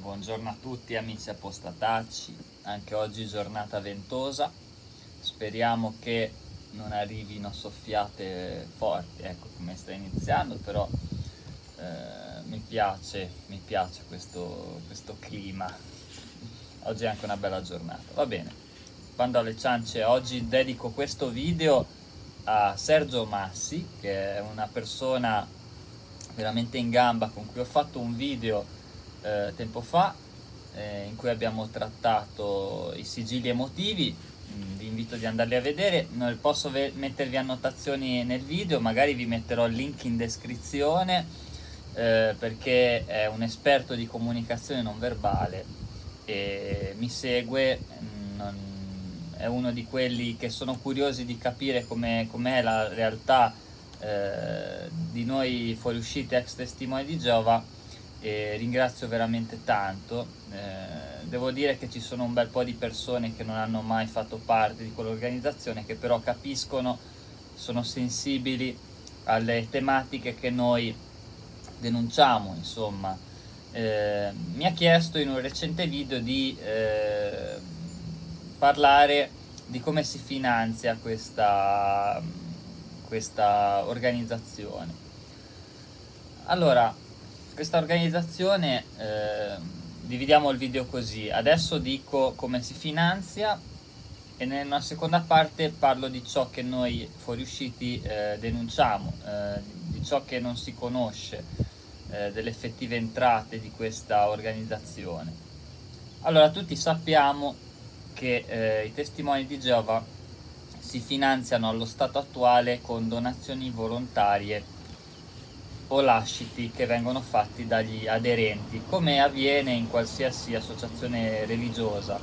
Buongiorno a tutti amici apostatacci, anche oggi giornata ventosa, speriamo che non arrivino soffiate forti, ecco come sta iniziando, però mi piace questo clima, oggi è anche una bella giornata, va bene. Bando alle ciance, oggi dedico questo video a Sergio Massi, che è una persona veramente in gamba con cui ho fatto un video tempo fa in cui abbiamo trattato i sigilli emotivi. Vi invito di andarli a vedere, non posso mettervi annotazioni nel video, magari vi metterò il link in descrizione perché è un esperto di comunicazione non verbale e mi segue, è uno di quelli che sono curiosi di capire com'è la realtà di noi fuoriusciti ex testimoni di Geova, e ringrazio veramente tanto. Devo dire che ci sono un bel po' di persone che non hanno mai fatto parte di quell'organizzazione, che però capiscono, sono sensibili alle tematiche che noi denunciamo, insomma. Mi ha chiesto in un recente video di parlare di come si finanzia questa organizzazione. Allora, questa organizzazione, dividiamo il video così: adesso dico come si finanzia e nella seconda parte parlo di ciò che noi fuoriusciti denunciamo, di ciò che non si conosce, delle effettive entrate di questa organizzazione. Allora, tutti sappiamo che i testimoni di Geova si finanziano allo stato attuale con donazioni volontarie o lasciti che vengono fatti dagli aderenti, come avviene in qualsiasi associazione religiosa.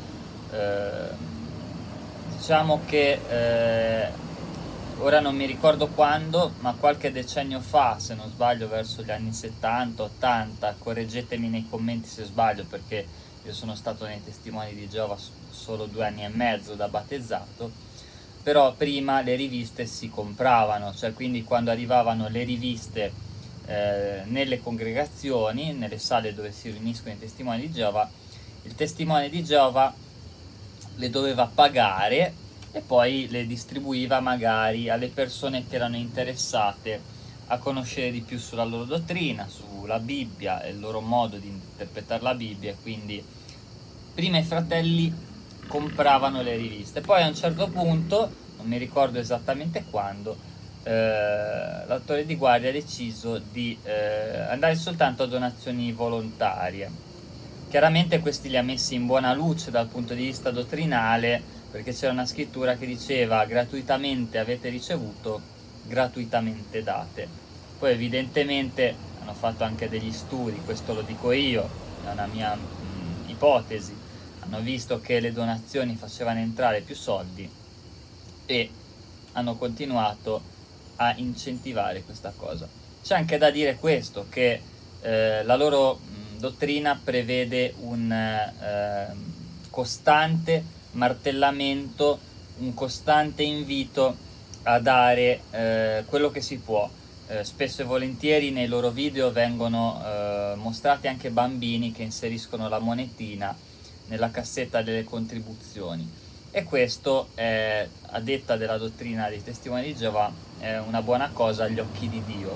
Diciamo che ora non mi ricordo quando, ma qualche decennio fa, se non sbaglio verso gli anni 70-80, correggetemi nei commenti se sbaglio, perché io sono stato nei testimoni di Geova solo 2 anni e mezzo da battezzato, però prima le riviste si compravano, cioè quindi quando arrivavano le riviste nelle congregazioni, nelle sale dove si riuniscono i testimoni di Geova, il testimone di Geova le doveva pagare e poi le distribuiva magari alle persone che erano interessate a conoscere di più sulla loro dottrina, sulla Bibbia e il loro modo di interpretare la Bibbia. Quindi prima i fratelli compravano le riviste, poi a un certo punto, non mi ricordo esattamente quando, l'autore di guardia ha deciso di andare soltanto a donazioni volontarie. Chiaramente questi li ha messi in buona luce dal punto di vista dottrinale, perché c'era una scrittura che diceva: gratuitamente avete ricevuto, gratuitamente date. Poi evidentemente hanno fatto anche degli studi, questo lo dico io, è una mia ipotesi, hanno visto che le donazioni facevano entrare più soldi e hanno continuato a incentivare questa cosa. C'è anche da dire questo, che la loro dottrina prevede un costante martellamento, un costante invito a dare quello che si può. Spesso e volentieri nei loro video vengono mostrati anche bambini che inseriscono la monetina nella cassetta delle contribuzioni, e questo è, a detta della dottrina dei testimoni di Geova, è una buona cosa agli occhi di Dio.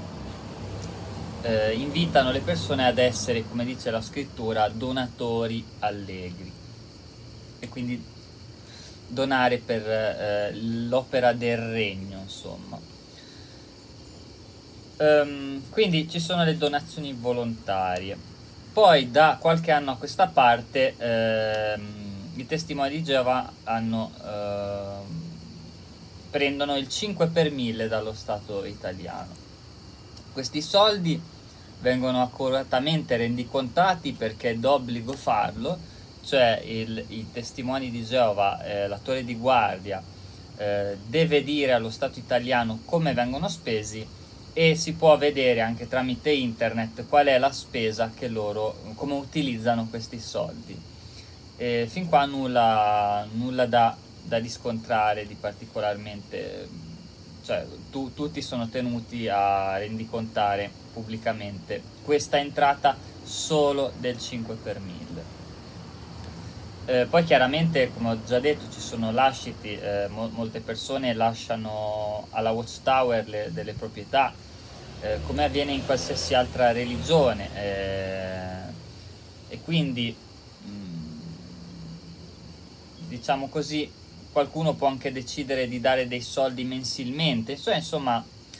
Invitano le persone ad essere, come dice la scrittura, donatori allegri, e quindi donare per l'opera del regno, insomma. Quindi ci sono le donazioni volontarie. Poi da qualche anno a questa parte i testimoni di Geova prendono il 5 per 1000 dallo Stato italiano. Questi soldi vengono accuratamente rendicontati perché è d'obbligo farlo, cioè i testimoni di Geova, l'attore di guardia, deve dire allo Stato italiano come vengono spesi, e si può vedere anche tramite internet qual è la spesa che loro, come utilizzano questi soldi. E fin qua nulla da riscontrare di particolarmente, cioè tutti sono tenuti a rendicontare pubblicamente questa entrata solo del 5 per 1000. Poi chiaramente, come ho già detto, ci sono lasciti, molte persone lasciano alla Watchtower delle proprietà, come avviene in qualsiasi altra religione, e quindi diciamo così, qualcuno può anche decidere di dare dei soldi mensilmente, cioè insomma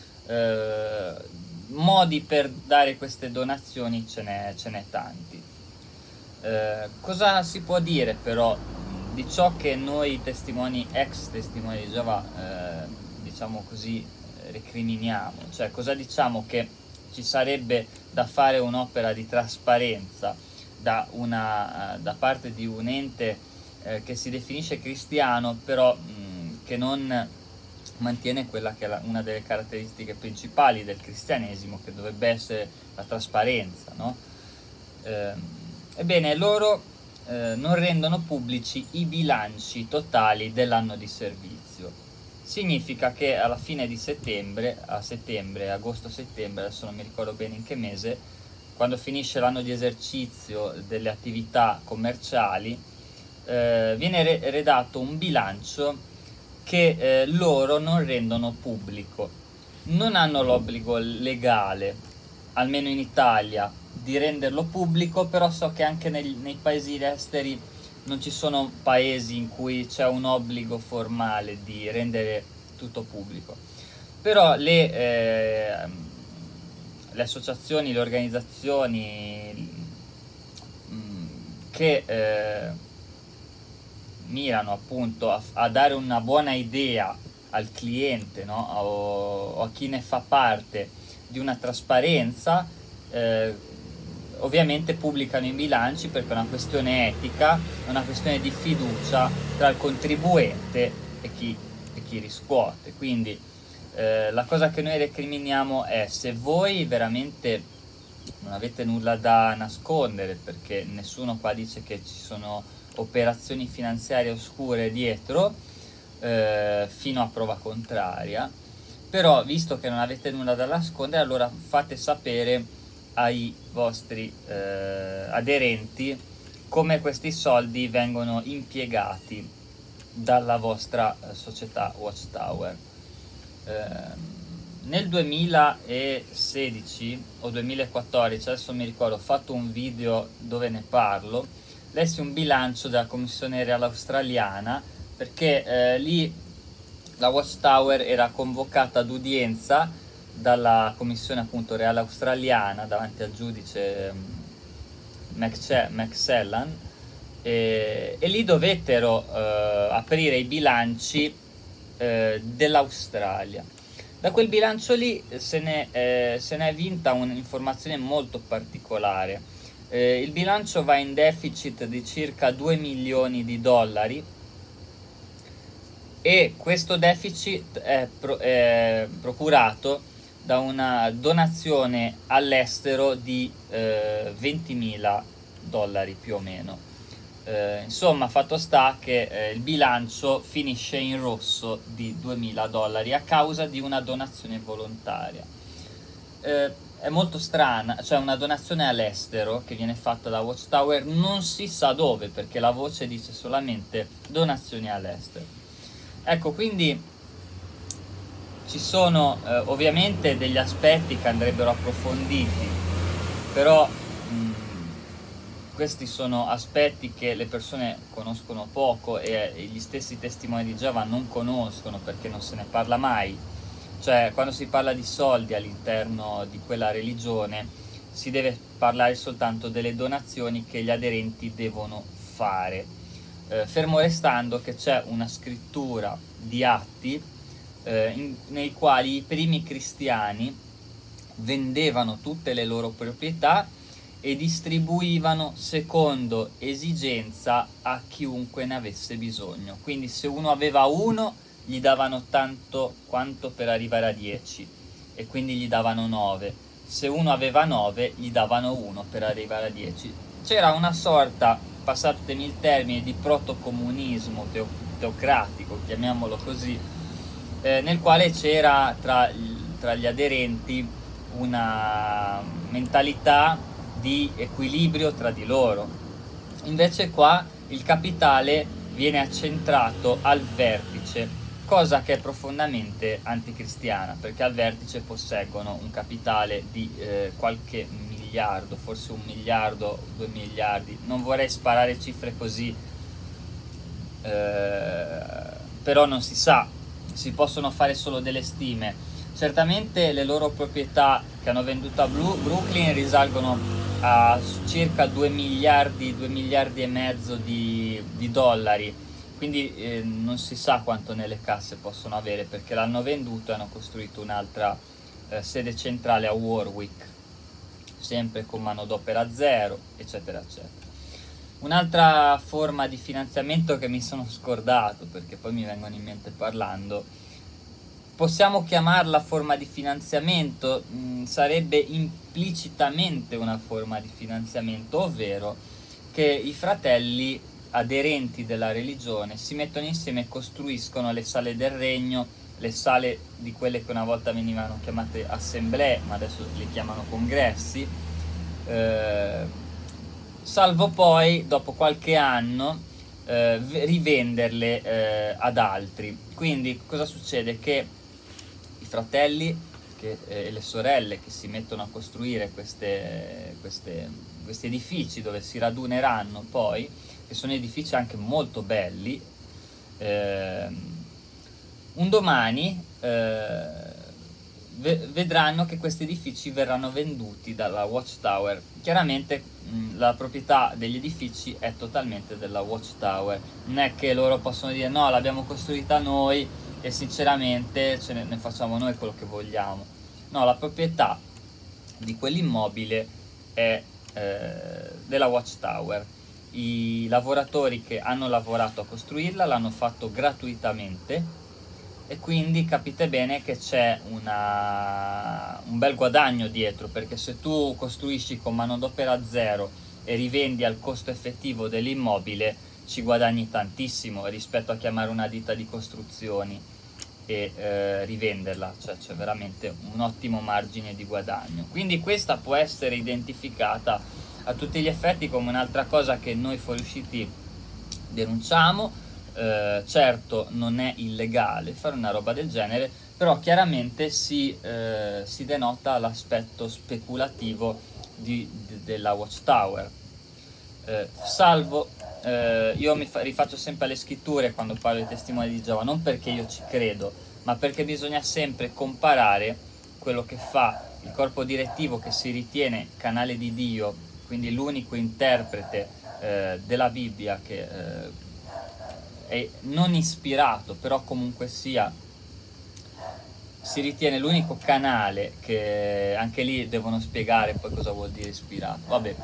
modi per dare queste donazioni ce n'è tanti. Cosa si può dire però di ciò che noi testimoni, ex testimoni di Geova, diciamo così, recriminiamo? Cioè, cosa diciamo? Che ci sarebbe da fare un'opera di trasparenza da parte di un ente che si definisce cristiano, però che non mantiene quella che è una delle caratteristiche principali del cristianesimo, che dovrebbe essere la trasparenza, no? Ebbene, loro non rendono pubblici i bilanci totali dell'anno di servizio. Significa che alla fine di settembre, agosto-settembre, adesso non mi ricordo bene in che mese, quando finisce l'anno di esercizio delle attività commerciali, viene redatto un bilancio che loro non rendono pubblico. Non hanno l'obbligo legale, almeno in Italia, di renderlo pubblico, però so che anche nei paesi esteri non ci sono paesi in cui c'è un obbligo formale di rendere tutto pubblico. Però le associazioni, le organizzazioni che mirano appunto a dare una buona idea al cliente, no? o a chi ne fa parte, di una trasparenza, ovviamente pubblicano i bilanci, perché è una questione etica, è una questione di fiducia tra il contribuente e chi riscuote. Quindi la cosa che noi recriminiamo è: se voi veramente non avete nulla da nascondere, perché nessuno qua dice che ci sono operazioni finanziarie oscure dietro, fino a prova contraria, però visto che non avete nulla da nascondere, allora fate sapere ai vostri aderenti come questi soldi vengono impiegati dalla vostra società Watchtower. Nel 2016 o 2014, adesso mi ricordo, ho fatto un video dove ne parlo, lessi un bilancio della Commissione Reale Australiana, perché lì la Watchtower era convocata ad udienza dalla Commissione appunto Reale Australiana davanti al giudice McSellan, e lì dovettero aprire i bilanci dell'Australia. Da quel bilancio lì se ne è vinta un'informazione molto particolare. Il bilancio va in deficit di circa 2 milioni di dollari, e questo deficit è procurato da una donazione all'estero di 20.000 dollari più o meno. Insomma, fatto sta che il bilancio finisce in rosso di 2.000 dollari a causa di una donazione volontaria. È molto strana, cioè una donazione all'estero che viene fatta da Watchtower, non si sa dove, perché la voce dice solamente donazioni all'estero. Ecco, quindi ci sono ovviamente degli aspetti che andrebbero approfonditi, però questi sono aspetti che le persone conoscono poco, e gli stessi testimoni di Geova non conoscono, perché non se ne parla mai. Cioè, quando si parla di soldi all'interno di quella religione, si deve parlare soltanto delle donazioni che gli aderenti devono fare, fermo restando che c'è una scrittura di atti nei quali i primi cristiani vendevano tutte le loro proprietà e distribuivano secondo esigenza a chiunque ne avesse bisogno. Quindi se uno aveva uno, gli davano tanto quanto per arrivare a 10, e quindi gli davano 9. Se uno aveva 9, gli davano 1 per arrivare a 10. C'era una sorta, passatemi il termine, di protocomunismo teocratico, chiamiamolo così, nel quale c'era tra gli aderenti una mentalità di equilibrio tra di loro. Invece qua il capitale viene accentrato al vertice, cosa che è profondamente anticristiana, perché al vertice posseggono un capitale di qualche miliardo, forse 1 miliardo, 2 miliardi, non vorrei sparare cifre così, però non si sa, si possono fare solo delle stime. Certamente le loro proprietà che hanno venduto a Brooklyn risalgono a circa 2 miliardi, 2 miliardi e mezzo di dollari, quindi non si sa quanto nelle casse possono avere, perché l'hanno venduto e hanno costruito un'altra sede centrale a Warwick, sempre con manodopera zero, eccetera eccetera. Un'altra forma di finanziamento che mi sono scordato, perché poi mi vengono in mente parlando, possiamo chiamarla forma di finanziamento, sarebbe implicitamente una forma di finanziamento, ovvero che i fratelli aderenti della religione si mettono insieme e costruiscono le sale del regno, le sale di quelle che una volta venivano chiamate assemblee, ma adesso le chiamano congressi, salvo poi dopo qualche anno rivenderle ad altri. Quindi cosa succede? Che i fratelli e le sorelle che si mettono a costruire questi edifici dove si raduneranno poi, che sono edifici anche molto belli, un domani vedranno che questi edifici verranno venduti dalla Watchtower. Chiaramente la proprietà degli edifici è totalmente della Watchtower, non è che loro possono dire no, l'abbiamo costruita noi e sinceramente ne facciamo noi quello che vogliamo. No, la proprietà di quell'immobile è della Watchtower. I lavoratori che hanno lavorato a costruirla l'hanno fatto gratuitamente, e quindi capite bene che c'è un bel guadagno dietro, perché se tu costruisci con manodopera zero e rivendi al costo effettivo dell'immobile ci guadagni tantissimo rispetto a chiamare una ditta di costruzioni e rivenderla, cioè c'è veramente un ottimo margine di guadagno. Quindi questa può essere identificata a tutti gli effetti come un'altra cosa che noi fuoriusciti denunciamo. Certo non è illegale fare una roba del genere, però chiaramente si denota l'aspetto speculativo della Watchtower, salvo io mi rifaccio sempre alle scritture quando parlo di testimoni di Geova, non perché io ci credo, ma perché bisogna sempre comparare quello che fa il corpo direttivo che si ritiene canale di Dio, quindi l'unico interprete della Bibbia che è non ispirato, però comunque sia si ritiene l'unico canale, che anche lì devono spiegare poi cosa vuol dire ispirato, vabbè,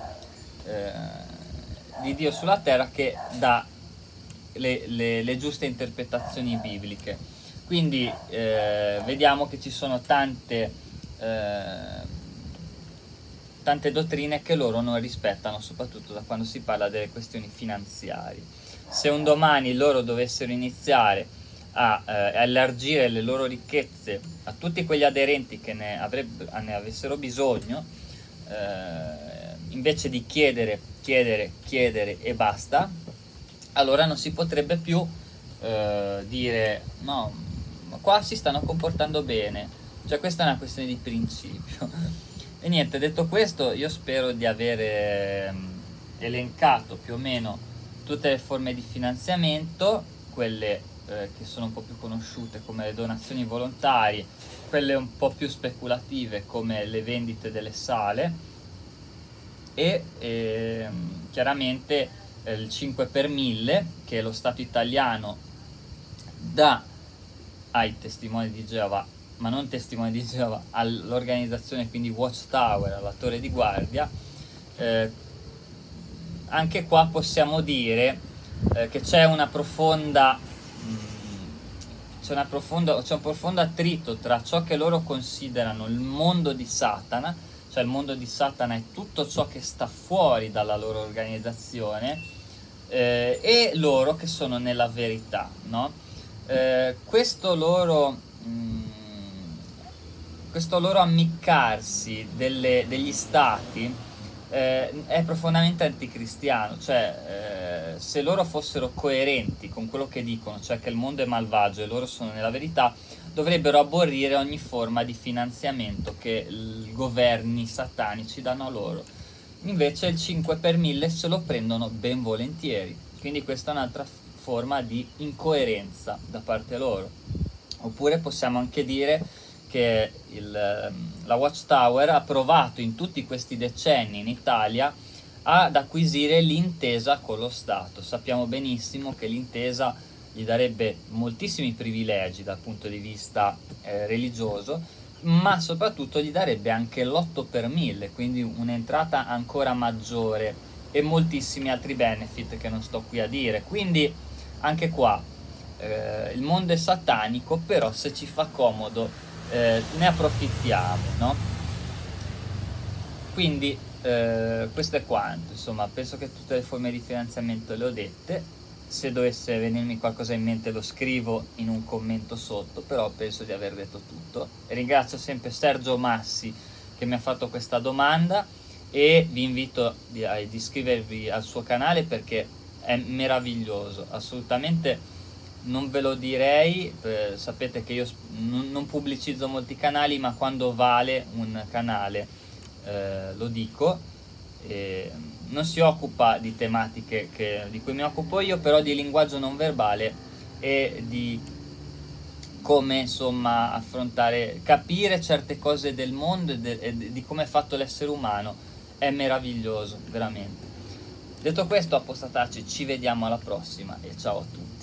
di Dio sulla terra, che dà le giuste interpretazioni bibliche. Quindi vediamo che ci sono tante dottrine che loro non rispettano, soprattutto da quando si parla delle questioni finanziarie. Se un domani loro dovessero iniziare a allargire le loro ricchezze a tutti quegli aderenti che ne avessero bisogno, invece di chiedere e basta, allora non si potrebbe più dire no, ma qua si stanno comportando bene, cioè questa è una questione di principio. E niente, detto questo, io spero di avere elencato più o meno tutte le forme di finanziamento, quelle che sono un po' più conosciute come le donazioni volontarie, quelle un po' più speculative come le vendite delle sale e chiaramente il 5 per 1000 che lo Stato italiano dà ai testimoni di Geova, ma non testimoni di Geova, all'organizzazione, quindi Watchtower, alla torre di guardia. Anche qua possiamo dire che c'è un profondo attrito tra ciò che loro considerano il mondo di Satana, cioè il mondo di Satana è tutto ciò che sta fuori dalla loro organizzazione, e loro che sono nella verità, no? Questo loro ammiccarsi degli stati è profondamente anticristiano, cioè se loro fossero coerenti con quello che dicono, cioè che il mondo è malvagio e loro sono nella verità, dovrebbero aborrire ogni forma di finanziamento che i governi satanici danno a loro. Invece il 5 per 1000 se lo prendono ben volentieri, quindi questa è un'altra forma di incoerenza da parte loro. Oppure possiamo anche dire che la Watchtower ha provato in tutti questi decenni in Italia ad acquisire l'intesa con lo Stato. Sappiamo benissimo che l'intesa gli darebbe moltissimi privilegi dal punto di vista religioso, ma soprattutto gli darebbe anche l'8 per 1000, quindi un'entrata ancora maggiore e moltissimi altri benefit che non sto qui a dire. Quindi anche qua il mondo è satanico, però se ci fa comodo ne approfittiamo, no? Quindi questo è quanto, insomma, penso che tutte le forme di finanziamento le ho dette. Se dovesse venirmi qualcosa in mente lo scrivo in un commento sotto, però penso di aver detto tutto. Ringrazio sempre Sergio Massi che mi ha fatto questa domanda e vi invito ad iscrivervi al suo canale perché è meraviglioso, assolutamente. Non ve lo direi, sapete che io non pubblicizzo molti canali, ma quando vale un canale lo dico. Non si occupa di tematiche di cui mi occupo io, però di linguaggio non verbale e di come insomma affrontare, capire certe cose del mondo e di come è fatto l'essere umano. È meraviglioso, veramente. Detto questo, a Postataci ci vediamo alla prossima e ciao a tutti.